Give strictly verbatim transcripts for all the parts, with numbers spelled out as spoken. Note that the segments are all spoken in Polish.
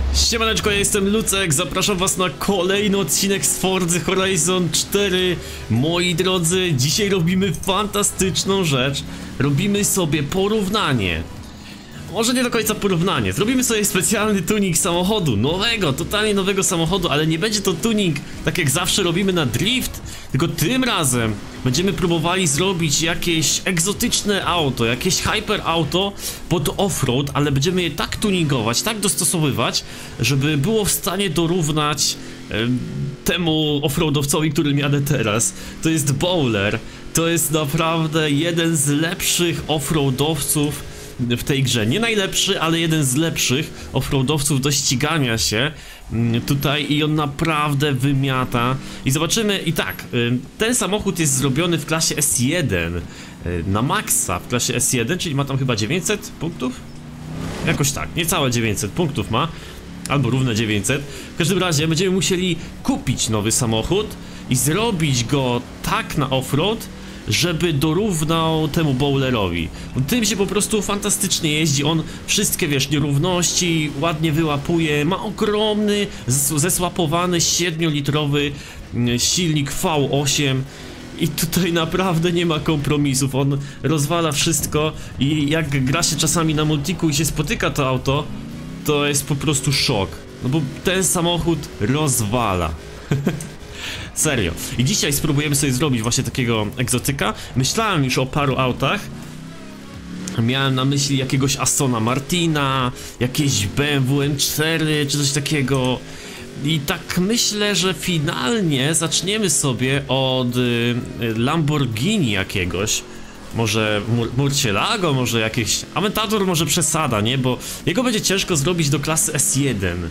Siemaneczko, ja jestem Lucek, zapraszam was na kolejny odcinek z Forza Horizon cztery. Moi drodzy, dzisiaj robimy fantastyczną rzecz. Robimy sobie porównanie. Może nie do końca porównanie, zrobimy sobie specjalny tuning samochodu, nowego, totalnie nowego samochodu, ale nie będzie to tuning tak jak zawsze robimy na drift, tylko tym razem będziemy próbowali zrobić jakieś egzotyczne auto, jakieś hyper auto pod offroad, ale będziemy je tak tuningować, tak dostosowywać, żeby było w stanie dorównać e, temu offroadowcowi, którym jadę teraz. To jest Bowler, to jest naprawdę jeden z lepszych offroadowców w tej grze. Nie najlepszy, ale jeden z lepszych offroadowców do ścigania się tutaj i on naprawdę wymiata. I zobaczymy, i tak, ten samochód jest zrobiony w klasie S jeden na maksa, w klasie S jeden, czyli ma tam chyba dziewięćset punktów? Jakoś tak, niecałe dziewięćset punktów ma, albo równe dziewięćset. W każdym razie będziemy musieli kupić nowy samochód i zrobić go tak na offroad, żeby dorównał temu Bowlerowi. Tym się po prostu fantastycznie jeździ, on wszystkie, wiesz, nierówności ładnie wyłapuje, ma ogromny, zesłapowany siedmiolitrowy silnik V osiem i tutaj naprawdę nie ma kompromisów, on rozwala wszystko i jak gra się czasami na multiku i się spotyka to auto, to jest po prostu szok, no bo ten samochód rozwala. Serio. I dzisiaj spróbujemy sobie zrobić właśnie takiego egzotyka. Myślałem już o paru autach. Miałem na myśli jakiegoś Astona Martina, jakieś B M W M cztery czy coś takiego. I tak myślę, że finalnie zaczniemy sobie od y, Lamborghini jakiegoś. Może Mur Murcielago, może jakieś... Aventador może przesada, nie? Bo jego będzie ciężko zrobić do klasy S jeden.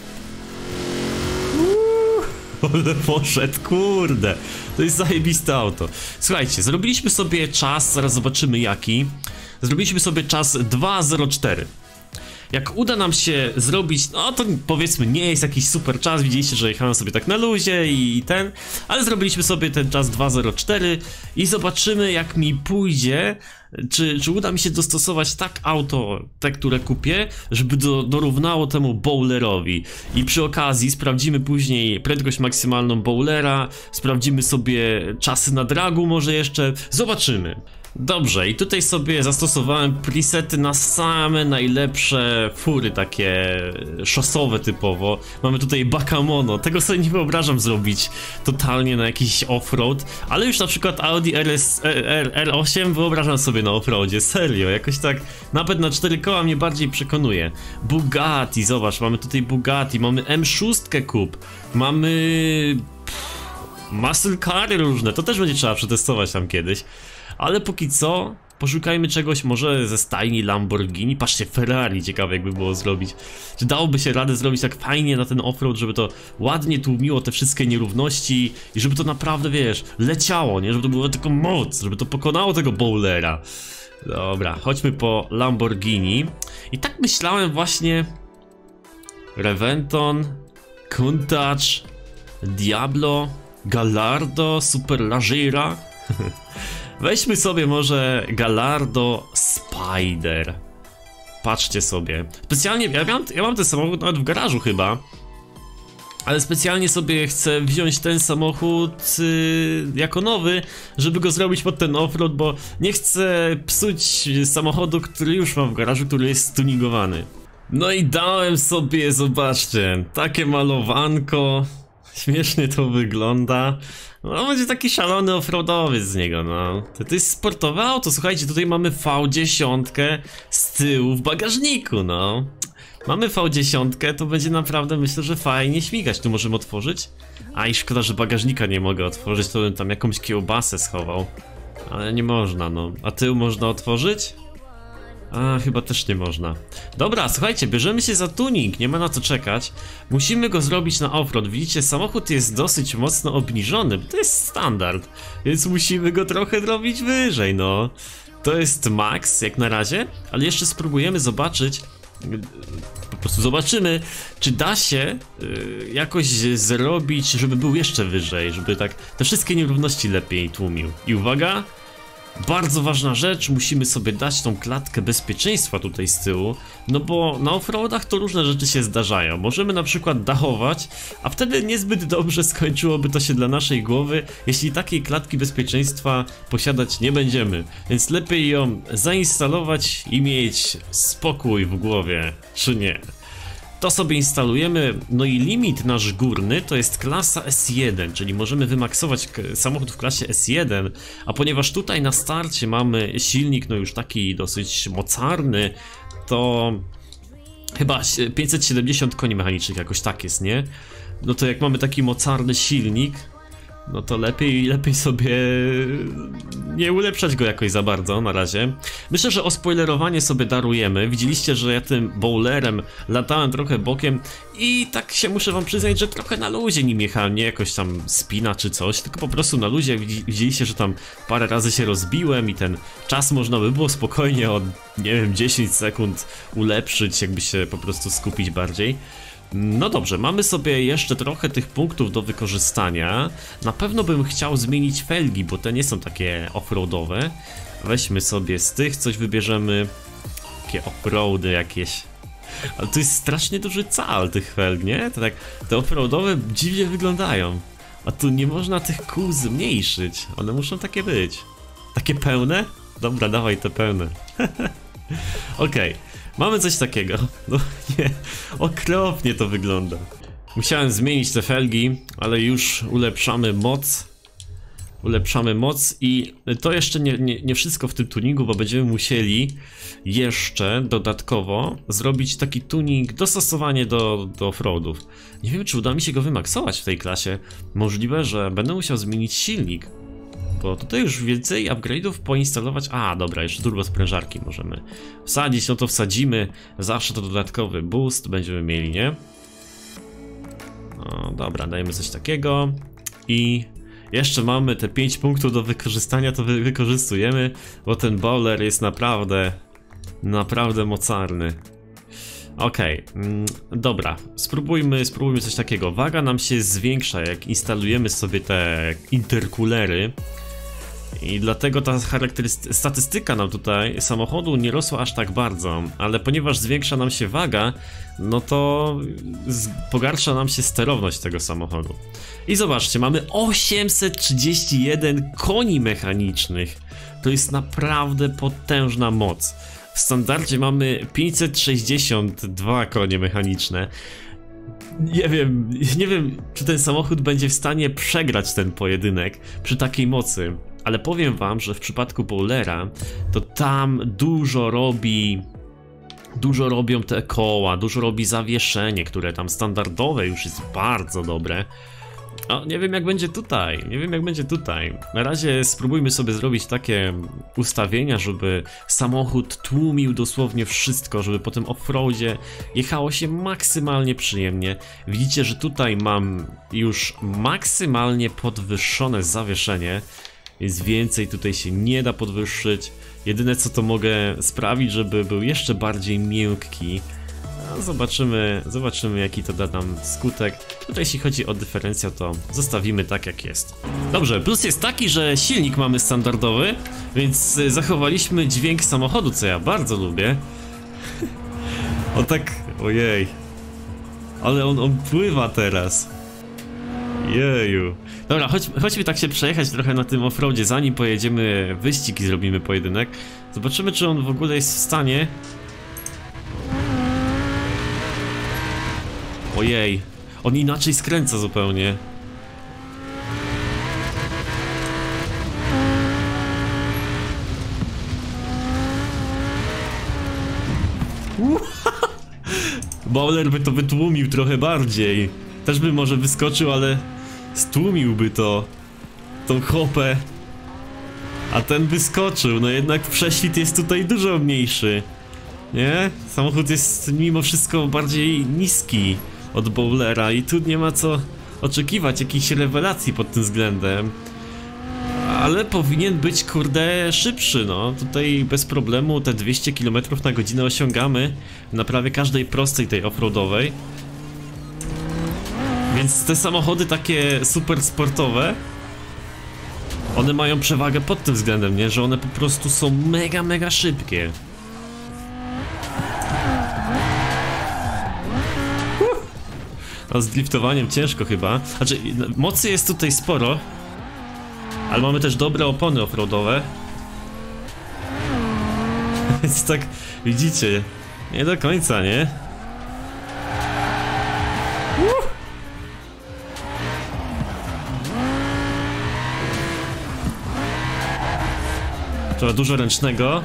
Ale poszedł, kurde. To jest zajebiste auto. Słuchajcie, zrobiliśmy sobie czas, zaraz zobaczymy jaki. Zrobiliśmy sobie czas dwa zero cztery. Jak uda nam się zrobić, no to powiedzmy nie jest jakiś super czas, widzieliście, że jechałem sobie tak na luzie i ten, ale zrobiliśmy sobie ten czas dwa zero cztery i zobaczymy jak mi pójdzie, czy, czy uda mi się dostosować tak auto, te które kupię, żeby do, dorównało temu Bowlerowi. I przy okazji sprawdzimy później prędkość maksymalną Bowlera, sprawdzimy sobie czasy na dragu może jeszcze, zobaczymy. Dobrze, i tutaj sobie zastosowałem presety na same najlepsze fury, takie szosowe typowo. Mamy tutaj Bakamono, tego sobie nie wyobrażam zrobić totalnie na jakiś offroad, ale już na przykład Audi R S, R, R osiem wyobrażam sobie na offroadzie, serio, jakoś tak nawet na cztery koła mnie bardziej przekonuje. Bugatti, zobacz, mamy tutaj Bugatti, mamy M sześć kup, mamy muscle cary różne, to też będzie trzeba przetestować tam kiedyś. Ale póki co, poszukajmy czegoś może ze stajni Lamborghini. Patrzcie, Ferrari, ciekawe jakby było zrobić. Czy dałoby się radę zrobić tak fajnie na ten offroad, żeby to ładnie tłumiło te wszystkie nierówności i żeby to naprawdę, wiesz, leciało, nie? Żeby to było tylko moc, żeby to pokonało tego Bowlera. Dobra, chodźmy po Lamborghini. I tak myślałem właśnie... Reventon, Countach, Diablo, Gallardo, Superleggera. Weźmy sobie może Gallardo Spider. Patrzcie sobie. Specjalnie, ja mam, ja mam ten samochód nawet w garażu chyba. Ale specjalnie sobie chcę wziąć ten samochód yy, jako nowy, żeby go zrobić pod ten offroad, bo nie chcę psuć samochodu, który już mam w garażu, który jest tuningowany. No i dałem sobie, zobaczcie, takie malowanko. Śmiesznie to wygląda. No będzie taki szalony offroadowiec z niego, no. To, to jest sportowe auto, słuchajcie, tutaj mamy V dziesięć z tyłu w bagażniku, no. Mamy V dziesięć, to będzie naprawdę, myślę, że fajnie śmigać. Tu możemy otworzyć. A i szkoda, że bagażnika nie mogę otworzyć, to bym tam jakąś kiełbasę schował. Ale nie można, no. A tył można otworzyć? A, chyba też nie można. Dobra, słuchajcie, bierzemy się za tuning, nie ma na co czekać. Musimy go zrobić na offroad. Widzicie, samochód jest dosyć mocno obniżony, to jest standard, więc musimy go trochę robić wyżej, no. To jest max, jak na razie, ale jeszcze spróbujemy zobaczyć, po prostu zobaczymy, czy da się yy, jakoś zrobić, żeby był jeszcze wyżej, żeby tak te wszystkie nierówności lepiej tłumił. I uwaga, Bardzo ważna rzecz, musimy sobie dać tą klatkę bezpieczeństwa tutaj z tyłu, no bo na offroadach to różne rzeczy się zdarzają. Możemy na przykład dachować, a wtedy niezbyt dobrze skończyłoby to się dla naszej głowy, jeśli takiej klatki bezpieczeństwa posiadać nie będziemy. Więc lepiej ją zainstalować i mieć spokój w głowie, czy nie? To sobie instalujemy, no i limit nasz górny to jest klasa S jeden, czyli możemy wymaksować samochód w klasie S jeden, a ponieważ tutaj na starcie mamy silnik no już taki dosyć mocarny, to chyba pięćset siedemdziesiąt koni mechanicznych jakoś tak jest, nie? No to jak mamy taki mocarny silnik, no to lepiej, lepiej sobie nie ulepszać go jakoś za bardzo na razie. Myślę, że ospoilerowanie sobie darujemy. Widzieliście, że ja tym bowlerem latałem trochę bokiem i tak się muszę wam przyznać, że trochę na luzie nim jechałem, nie jakoś tam spina czy coś, tylko po prostu na luzie. Widzieliście, że tam parę razy się rozbiłem i ten czas można by było spokojnie o, nie wiem, dziesięć sekund ulepszyć, jakby się po prostu skupić bardziej. No dobrze, mamy sobie jeszcze trochę tych punktów do wykorzystania. Na pewno bym chciał zmienić felgi, bo te nie są takie offroadowe. Weźmy sobie z tych, coś wybierzemy. Takie offroady jakieś. Ale to jest strasznie duży cal tych felg, nie? To tak, te offroadowe dziwnie wyglądają. A tu nie można tych kół zmniejszyć. One muszą takie być. Takie pełne? Dobra, dawaj te pełne. Okej. Okay. Mamy coś takiego, no nie, okropnie to wygląda. Musiałem zmienić te felgi, ale już ulepszamy moc. Ulepszamy moc i to jeszcze nie, nie, nie wszystko w tym tuningu, bo będziemy musieli jeszcze dodatkowo zrobić taki tuning, dostosowanie do, do offroadów. Nie wiem, czy uda mi się go wymaksować w tej klasie. Możliwe, że będę musiał zmienić silnik. Bo tutaj już więcej upgrade'ów poinstalować. A, dobra, jeszcze turbo sprężarki możemy wsadzić, no to wsadzimy. Zawsze to dodatkowy boost będziemy mieli, nie? No dobra, dajemy coś takiego. I jeszcze mamy te pięć punktów do wykorzystania, to wy wykorzystujemy, bo ten bowler jest naprawdę, naprawdę mocarny. Okej, okay. mm, dobra, spróbujmy, spróbujmy coś takiego. Waga nam się zwiększa, jak instalujemy sobie te interkulery. I dlatego ta statystyka nam tutaj samochodu nie rosła aż tak bardzo, ale ponieważ zwiększa nam się waga, no to pogarsza nam się sterowność tego samochodu. I zobaczcie, mamy osiemset trzydzieści jeden koni mechanicznych. To jest naprawdę potężna moc. W standardzie mamy pięćset sześćdziesiąt dwa konie mechaniczne. Nie wiem, nie wiem, czy ten samochód będzie w stanie przegrać ten pojedynek przy takiej mocy. Ale powiem wam, że w przypadku bowlera to tam dużo robi, dużo robią te koła, dużo robi zawieszenie, które tam standardowe już jest bardzo dobre. O, nie wiem jak będzie tutaj, nie wiem jak będzie tutaj. Na razie spróbujmy sobie zrobić takie ustawienia, żeby samochód tłumił dosłownie wszystko, żeby po tym offroadzie jechało się maksymalnie przyjemnie. Widzicie, że tutaj mam już maksymalnie podwyższone zawieszenie. Więc więcej tutaj się nie da podwyższyć. Jedyne co to mogę sprawić, żeby był jeszcze bardziej miękki. No, zobaczymy, zobaczymy jaki to da nam skutek. Tutaj jeśli chodzi o dyferencjał, to zostawimy tak jak jest. Dobrze, plus jest taki, że silnik mamy standardowy, więc zachowaliśmy dźwięk samochodu, co ja bardzo lubię. O tak, ojej. Ale on, on pływa teraz. Jeju. Dobra, chodź, chodźmy tak się przejechać trochę na tym offroadzie, zanim pojedziemy wyścig i zrobimy pojedynek. Zobaczymy, czy on w ogóle jest w stanie. Ojej, on inaczej skręca zupełnie. Bowler by to wytłumił trochę bardziej. Też by może wyskoczył, ale stłumiłby to, tą hopę. A ten wyskoczył, no jednak prześwit jest tutaj dużo mniejszy. Nie? Samochód jest mimo wszystko bardziej niski od bowlera i tu nie ma co oczekiwać jakiejś rewelacji pod tym względem. Ale powinien być, kurde, szybszy, no. Tutaj bez problemu te dwieście kilometrów na godzinę osiągamy na prawie każdej prostej tej offroadowej. Więc te samochody takie super sportowe One mają przewagę pod tym względem, nie? Że one po prostu są mega, mega szybkie. No, z driftowaniem ciężko chyba. Znaczy, mocy jest tutaj sporo. Ale mamy też dobre opony offroadowe. Więc tak, widzicie, nie do końca, nie? Uh! Trzeba dużo ręcznego.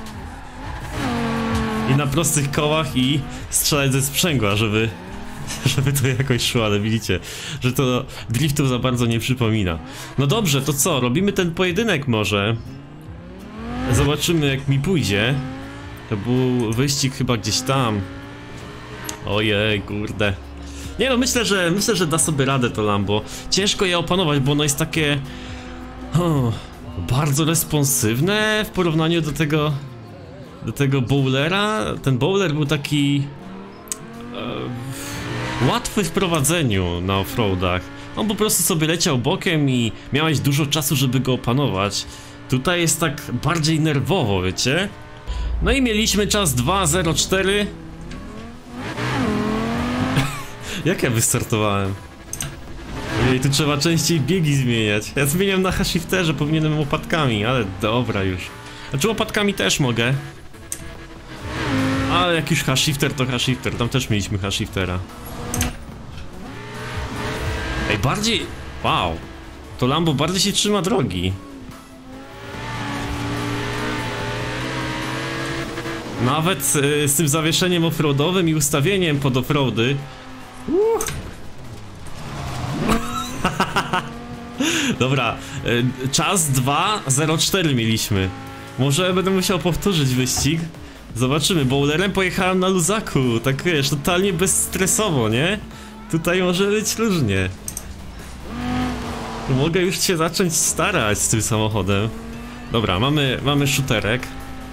I na prostych kołach i strzelać ze sprzęgła, żeby... żeby to jakoś szło, ale widzicie, że to driftów za bardzo nie przypomina. No dobrze, to co? Robimy ten pojedynek może. Zobaczymy, jak mi pójdzie. To był wyścig chyba gdzieś tam. Ojej, kurde. Nie no, myślę, że myślę, że da sobie radę to Lambo. Ciężko je opanować, bo ono jest takie... Oh, bardzo responsywne w porównaniu do tego... do tego bowlera. Ten bowler był taki... E, łatwy w prowadzeniu na offroadach. On po prostu sobie leciał bokiem i miałeś dużo czasu, żeby go opanować. Tutaj jest tak bardziej nerwowo, wiecie? No i mieliśmy czas dwa zero cztery. Jak ja wystartowałem? Ojej, tu trzeba częściej biegi zmieniać. Ja zmieniam na H-shifterze, powinienem łopatkami, ale dobra już. Znaczy łopatkami też mogę. Ale jak już H-shifter, to H-shifter. Tam też mieliśmy H-shiftera. Ej, bardziej... Wow. To Lambo bardziej się trzyma drogi. Nawet y, z tym zawieszeniem offroadowym i ustawieniem pod offroady. Uh. Dobra, y, czas dwa zero cztery mieliśmy. Może będę musiał powtórzyć wyścig. Zobaczymy, bowlerem pojechałem na luzaku. Tak wiesz, totalnie bezstresowo, nie? Tutaj może być różnie. Mogę już się zacząć starać z tym samochodem. Dobra, mamy, mamy shooterek.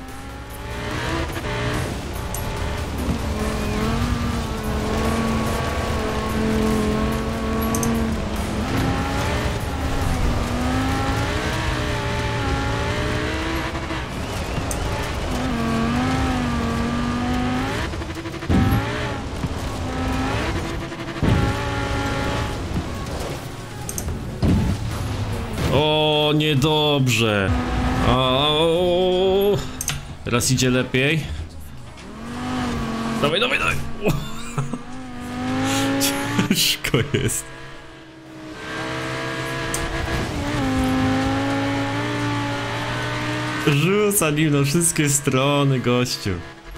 O, niedobrze. O, teraz idzie lepiej. Dawaj, dawaj, dawaj. Ciężko jest. Rzuca nim na wszystkie strony, gościu.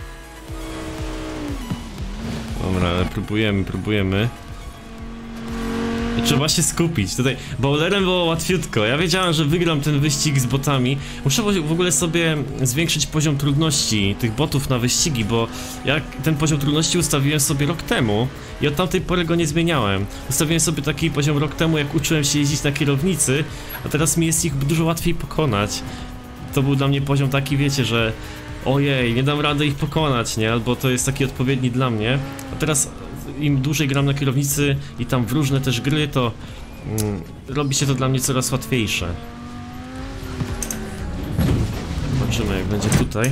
Dobra, ale próbujemy, próbujemy. Trzeba się skupić. Tutaj bowlerem było łatwiutko. Ja wiedziałem, że wygram ten wyścig z botami. Muszę w ogóle sobie zwiększyć poziom trudności tych botów na wyścigi, bo ja ten poziom trudności ustawiłem sobie rok temu i od tamtej pory go nie zmieniałem. Ustawiłem sobie taki poziom rok temu, jak uczyłem się jeździć na kierownicy, a teraz mi jest ich dużo łatwiej pokonać. To był dla mnie poziom taki, wiecie, że ojej, nie dam rady ich pokonać, nie? Albo to jest taki odpowiedni dla mnie. A teraz im dłużej gram na kierownicy i tam w różne też gry, to mm, robi się to dla mnie coraz łatwiejsze. Zobaczymy, jak będzie tutaj.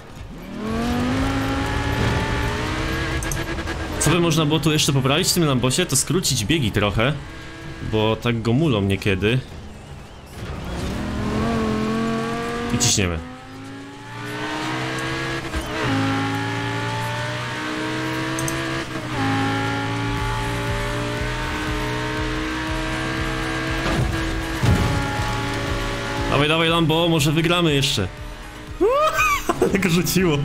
Co by można było tu jeszcze poprawić w tym Lambosie, to skrócić biegi trochę, bo tak go mulą niekiedy. I ciśniemy. Dawaj, dawaj Lambo, może wygramy jeszcze. Ale go rzuciło.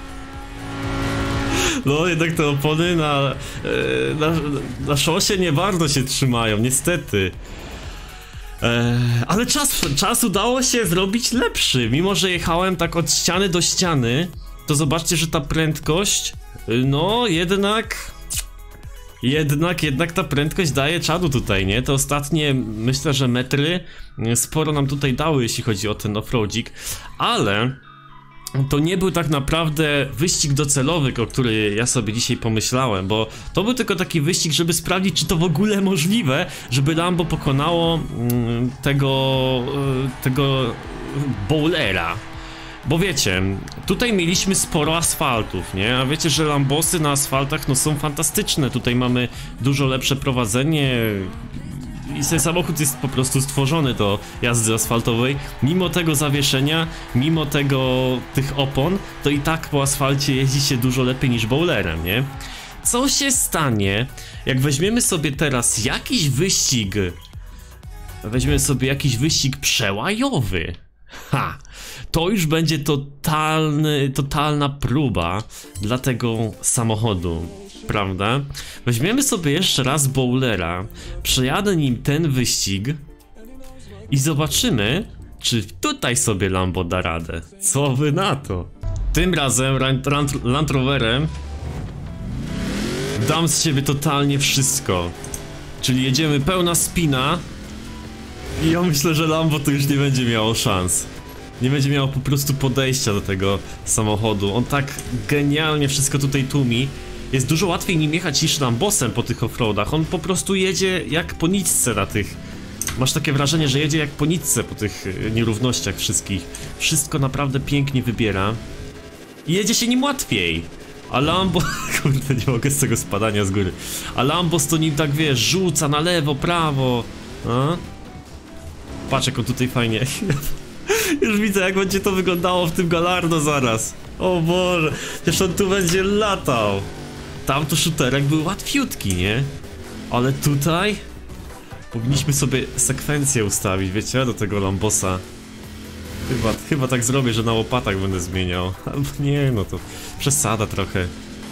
No jednak te opony na, na, na szosie nie bardzo się trzymają, niestety. E, ale czas, czas udało się zrobić lepszy. Mimo że jechałem tak od ściany do ściany, to zobaczcie, że ta prędkość, no jednak... Jednak, jednak ta prędkość daje czadu tutaj, nie? Te ostatnie, myślę, że metry sporo nam tutaj dały, jeśli chodzi o ten offroadzik, ale to nie był tak naprawdę wyścig docelowy, o który ja sobie dzisiaj pomyślałem, bo to był tylko taki wyścig, żeby sprawdzić, czy to w ogóle możliwe, żeby Lambo pokonało mm, tego, y, tego bowlera. Bo wiecie, tutaj mieliśmy sporo asfaltów, nie? A wiecie, że Lambosy na asfaltach no są fantastyczne. Tutaj mamy dużo lepsze prowadzenie i ten samochód jest po prostu stworzony do jazdy asfaltowej. Mimo tego zawieszenia, mimo tego tych opon, to i tak po asfalcie jeździ się dużo lepiej niż bowlerem, nie? Co się stanie, jak weźmiemy sobie teraz jakiś wyścig, weźmiemy sobie jakiś wyścig przełajowy? Ha! To już będzie totalny, totalna próba dla tego samochodu, prawda? Weźmiemy sobie jeszcze raz bowlera, przejadę nim ten wyścig i zobaczymy, czy tutaj sobie Lambo da radę. Co wy na to? Tym razem Land Roverem dam z siebie totalnie wszystko. Czyli jedziemy pełna spina i ja myślę, że Lambo to już nie będzie miało szans. Nie będzie miało po prostu podejścia do tego samochodu. On tak genialnie wszystko tutaj tłumi. Jest dużo łatwiej nim jechać niż Lambosem po tych offroadach. On po prostu jedzie jak po nitce na tych... Masz takie wrażenie, że jedzie jak po nitce po tych nierównościach wszystkich. Wszystko naprawdę pięknie wybiera. I jedzie się nim łatwiej. A Lambo... Kurde, nie mogę z tego spadania z góry. A Lambos to nim tak, wiesz, rzuca na lewo, prawo. A? Patrz, jak on tutaj fajnie... Już widzę, jak będzie to wyglądało w tym Gallardo zaraz. O Boże, przecież on tu będzie latał. Tam to shooterek był łatwiutki, nie? Ale tutaj powinniśmy sobie sekwencję ustawić, wiecie, do tego Lambosa. Chyba, chyba tak zrobię, że na łopatach będę zmieniał. Albo nie, no to przesada trochę.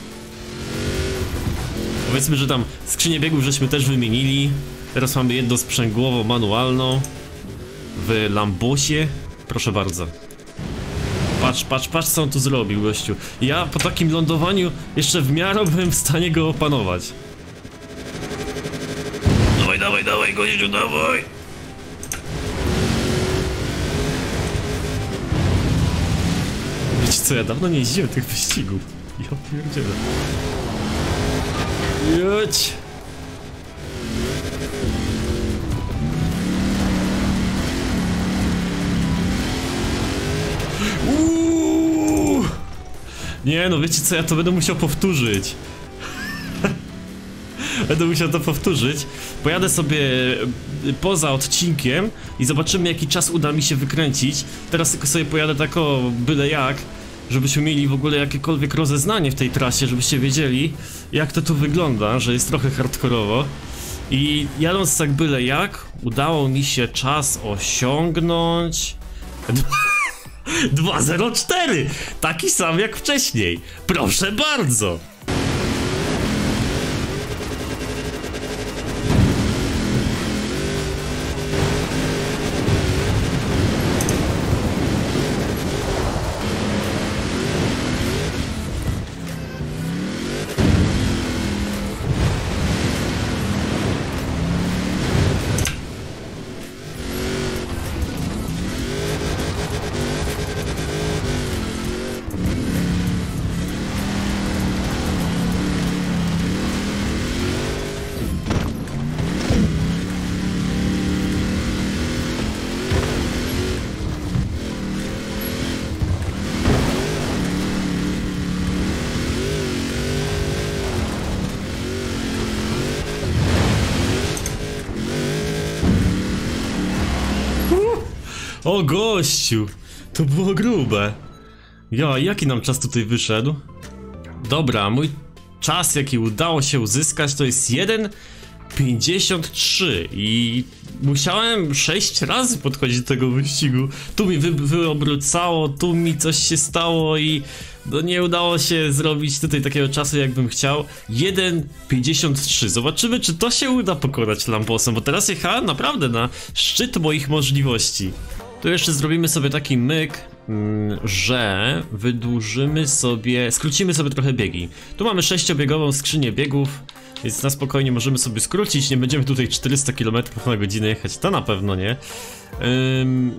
Powiedzmy, że tam skrzynię biegów żeśmy też wymienili. Teraz mamy jedną sprzęgłową, manualną w Lambosie. Proszę bardzo. Patrz, patrz, patrz, co on tu zrobił, gościu. Ja po takim lądowaniu jeszcze w miarę byłem w stanie go opanować. Dawaj, dawaj, dawaj, gościu, dawaj! Wiecie co, ja dawno nie jeździłem tych wyścigów. Ja pierdzielę. Jedź! Uuu. Nie no, wiecie co, ja to będę musiał powtórzyć. Będę musiał to powtórzyć. Pojadę sobie poza odcinkiem i zobaczymy, jaki czas uda mi się wykręcić. Teraz tylko sobie pojadę tak o byle jak, żebyśmy mieli w ogóle jakiekolwiek rozeznanie w tej trasie, żebyście wiedzieli, jak to tu wygląda, że jest trochę hardkorowo. I jadąc tak byle jak, udało mi się czas osiągnąć... dwa zero cztery! Taki sam jak wcześniej. Proszę bardzo! O gościu, to było grube. Ja, jaki nam czas tutaj wyszedł? Dobra, mój czas, jaki udało się uzyskać, to jest jeden pięćdziesiąt trzy i musiałem sześć razy podchodzić do tego wyścigu. Tu mi wy wyobrócało, tu mi coś się stało i no nie udało się zrobić tutaj takiego czasu, jakbym chciał. jeden pięćdziesiąt trzy. Zobaczymy, czy to się uda pokonać Lambosem, bo teraz jechałem naprawdę na szczyt moich możliwości. Tu jeszcze zrobimy sobie taki myk, że wydłużymy sobie, skrócimy sobie trochę biegi. Tu mamy sześciobiegową skrzynię biegów, więc na spokojnie możemy sobie skrócić, nie będziemy tutaj czterysta kilometrów na godzinę jechać, to na pewno nie. Ym,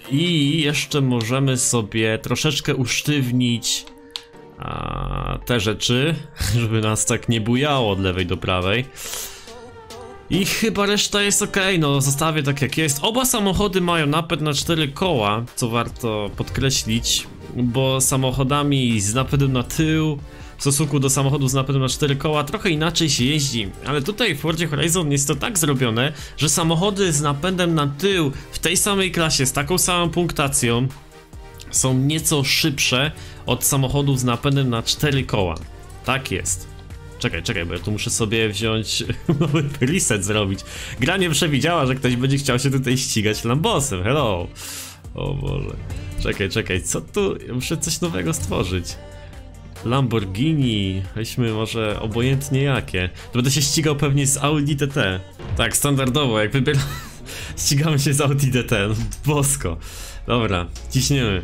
I jeszcze możemy sobie troszeczkę usztywnić a, te rzeczy, żeby nas tak nie bujało od lewej do prawej. I chyba reszta jest ok, no zostawię tak jak jest. Oba samochody mają napęd na cztery koła, co warto podkreślić, bo samochodami z napędem na tył w stosunku do samochodu z napędem na cztery koła trochę inaczej się jeździ. Ale tutaj w Fordzie Horizon jest to tak zrobione, że samochody z napędem na tył w tej samej klasie, z taką samą punktacją są nieco szybsze od samochodów z napędem na cztery koła. Tak jest. Czekaj, czekaj, bo ja tu muszę sobie wziąć nowy preset zrobić. Gra nie przewidziała, że ktoś będzie chciał się tutaj ścigać Lambosem. Hello. O Boże. Czekaj, czekaj, co tu? Ja muszę coś nowego stworzyć. Lamborghini, weźmy może obojętnie jakie. To będę się ścigał pewnie z Audi T T. Tak, standardowo, jak wybieram... ścigamy się z Audi T T, no bosko. Dobra, ciśniemy.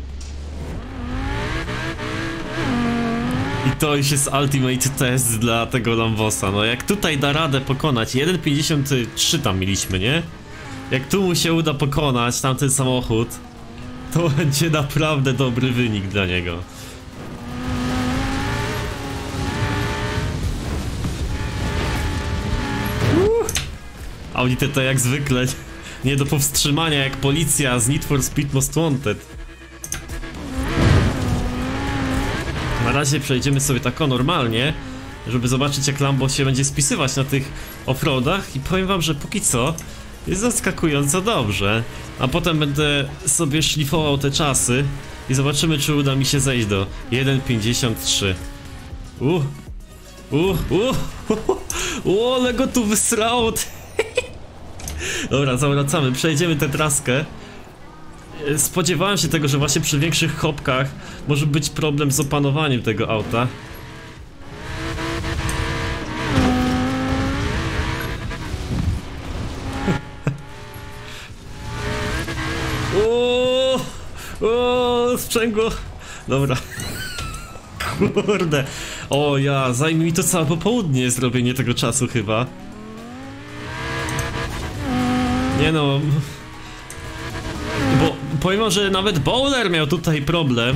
I to już jest ultimate test dla tego Lambosa. No jak tutaj da radę pokonać, jeden pięćdziesiąt trzy tam mieliśmy, nie? Jak tu mu się uda pokonać tamten samochód, to będzie naprawdę dobry wynik dla niego. Audi T T jak zwykle nie do powstrzymania, jak policja z Need for Speed Most Wanted. Na razie przejdziemy sobie tak normalnie, żeby zobaczyć jak Lambo się będzie spisywać na tych offroadach i powiem wam, że póki co jest zaskakująco dobrze. A potem będę sobie szlifował te czasy i zobaczymy, czy uda mi się zejść do jeden pięćdziesiąt trzy. Uh, uh, uh, uh, ale go tu wysrało. Dobra, zawracamy, przejdziemy tę traskę. Spodziewałem się tego, że właśnie przy większych chopkach może być problem z opanowaniem tego auta. O, o, sprzęgło. Dobra. Kurde. O ja, zajmie mi to całe popołudnie zrobienie tego czasu chyba. Nie no. Bo powiem, że nawet Bowler miał tutaj problem.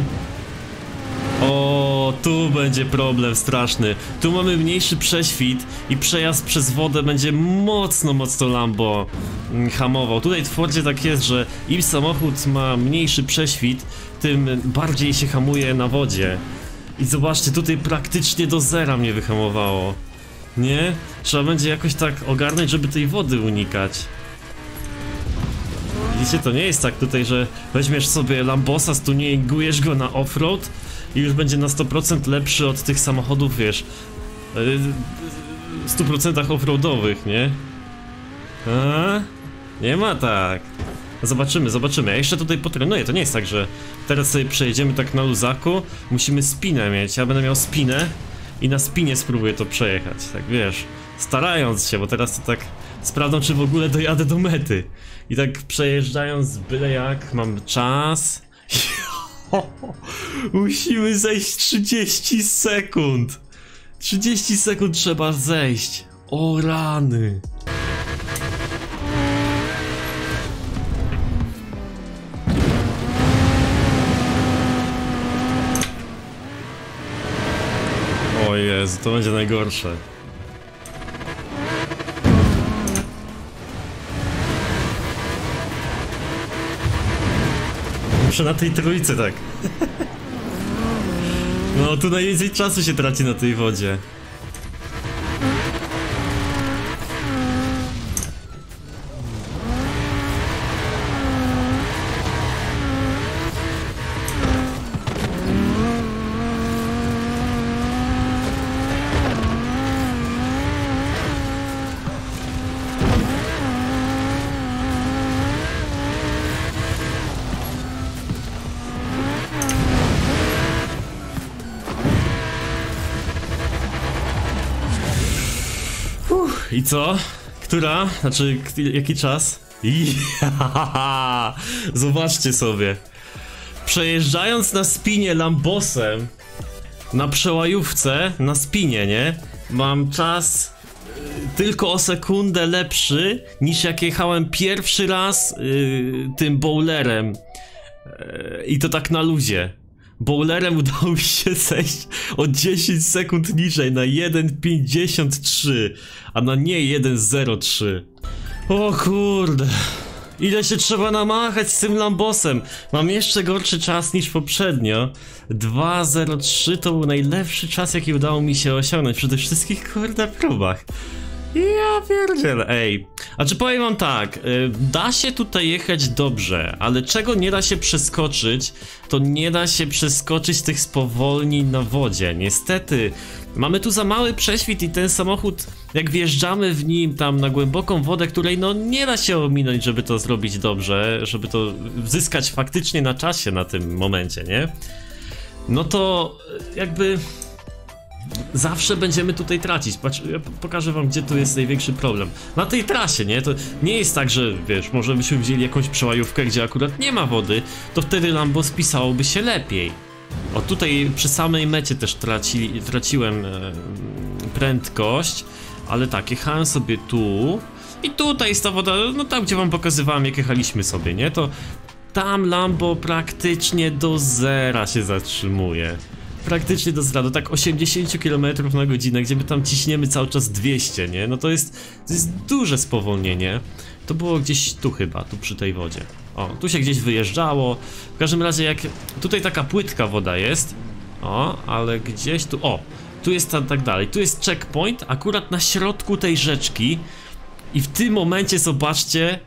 O, tu będzie problem straszny. Tu mamy mniejszy prześwit i przejazd przez wodę będzie mocno, mocno Lambo hamował. Tutaj w Fordzie tak jest, że im samochód ma mniejszy prześwit, tym bardziej się hamuje na wodzie. I zobaczcie, tutaj praktycznie do zera mnie wyhamowało. Nie? Trzeba będzie jakoś tak ogarnąć, żeby tej wody unikać. Widzicie, to nie jest tak tutaj, że weźmiesz sobie Lambosa, stuningujesz go na offroad i już będzie na sto procent lepszy od tych samochodów, wiesz, w stu procentach offroadowych, nie? A? Nie ma tak. Zobaczymy, zobaczymy. Ja jeszcze tutaj potrenuję, to nie jest tak, że teraz sobie przejedziemy tak na luzaku. Musimy spinę mieć, ja będę miał spinę i na spinie spróbuję to przejechać, tak wiesz, starając się, bo teraz to tak sprawdzam, czy w ogóle dojadę do mety. I tak przejeżdżając byle jak, mam czas. Musimy zejść trzydzieści sekund. trzydzieści sekund trzeba zejść. O rany. O Jezu, to będzie najgorsze. Muszę na tej trójce tak. No tu najwięcej czasu się traci na tej wodzie. I co? Która? Znaczy, jaki czas? Jaaa, zobaczcie sobie. Przejeżdżając na spinie Lambosem na przełajówce, na spinie, nie? Mam czas y, tylko o sekundę lepszy niż jak jechałem pierwszy raz y, tym bowlerem Eee, I to tak na luzie. Bowlerem udało mi się zejść o dziesięć sekund niżej na jeden pięćdziesiąt trzy, a na nie jeden zero trzy. O kurde. Ile się trzeba namachać z tym Lambosem? Mam jeszcze gorszy czas niż poprzednio. dwa zero trzy to był najlepszy czas, jaki udało mi się osiągnąć przy tych wszystkich kurde próbach. Ja pierdzielę, ej. A czy powiem wam tak, yy, da się tutaj jechać dobrze, ale czego nie da się przeskoczyć, to nie da się przeskoczyć tych spowolnień na wodzie. Niestety, mamy tu za mały prześwit i ten samochód, jak wjeżdżamy w nim tam na głęboką wodę, której no nie da się ominąć, żeby to zrobić dobrze, żeby to zyskać faktycznie na czasie na tym momencie, nie? No to jakby... zawsze będziemy tutaj tracić. Patrz, ja pokażę wam, gdzie tu jest największy problem. Na tej trasie, nie? To nie jest tak, że wiesz, może byśmy wzięli jakąś przełajówkę, gdzie akurat nie ma wody, to wtedy Lambo spisałoby się lepiej. O, tutaj przy samej mecie też traci, traciłem e, prędkość, ale tak, jechałem sobie tu i tutaj jest ta woda, no tam, gdzie wam pokazywałem, jak jechaliśmy sobie, nie? To tam Lambo praktycznie do zera się zatrzymuje. Praktycznie do zera, do tak osiemdziesiąt kilometrów na godzinę, gdzie my tam ciśniemy cały czas dwieście, nie? No to jest, to jest duże spowolnienie. To było gdzieś tu chyba, tu przy tej wodzie. O, tu się gdzieś wyjeżdżało. W każdym razie jak... tutaj taka płytka woda jest. O, ale gdzieś tu... o, tu jest tam tak dalej. Tu jest checkpoint, akurat na środku tej rzeczki. I w tym momencie, zobaczcie...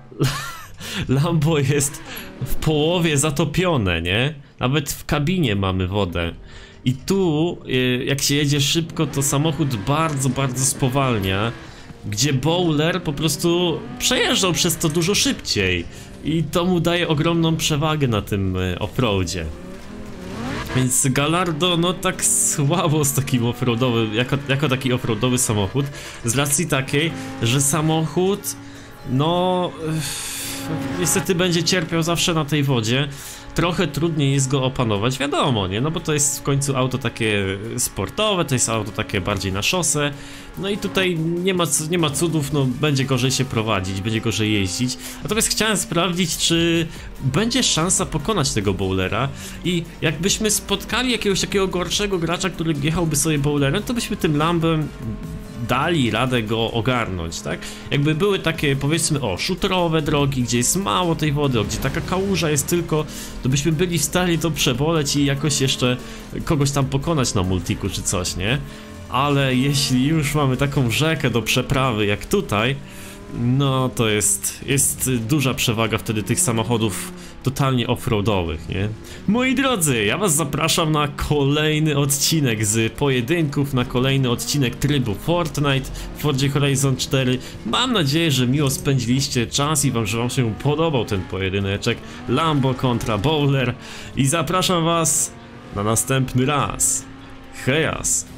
Lambo jest w połowie zatopione, nie? Nawet w kabinie mamy wodę. I tu, jak się jedzie szybko, to samochód bardzo, bardzo spowalnia. Gdzie Bowler po prostu przejeżdżał przez to dużo szybciej. I to mu daje ogromną przewagę na tym offroadzie. Więc Gallardo, no tak słabo z takim offroadowym, jako, jako taki offroadowy samochód. Z racji takiej, że samochód, no... niestety będzie cierpiał zawsze na tej wodzie. Trochę trudniej jest go opanować, wiadomo, nie? No bo to jest w końcu auto takie sportowe, to jest auto takie bardziej na szosę. No i tutaj nie ma, nie ma cudów, no będzie gorzej się prowadzić, będzie gorzej jeździć. Natomiast chciałem sprawdzić, czy będzie szansa pokonać tego Bowlera. I jakbyśmy spotkali jakiegoś takiego gorszego gracza, który jechałby sobie Bowlerem, to byśmy tym Lambem dali radę go ogarnąć, tak? Jakby były takie, powiedzmy, o, szutrowe drogi, gdzie jest mało tej wody, o, gdzie taka kałuża jest tylko, to byśmy byli w stanie to przeboleć i jakoś jeszcze kogoś tam pokonać na multiku czy coś, nie? Ale jeśli już mamy taką rzekę do przeprawy jak tutaj, no to jest, jest duża przewaga wtedy tych samochodów totalnie offroadowych, nie? Moi drodzy, ja was zapraszam na kolejny odcinek z pojedynków, na kolejny odcinek trybu Fortnite w Fordzie Horizon cztery. Mam nadzieję, że miło spędziliście czas i wam, że wam się podobał ten pojedyneczek Lambo kontra Bowler i zapraszam was na następny raz. Hejas!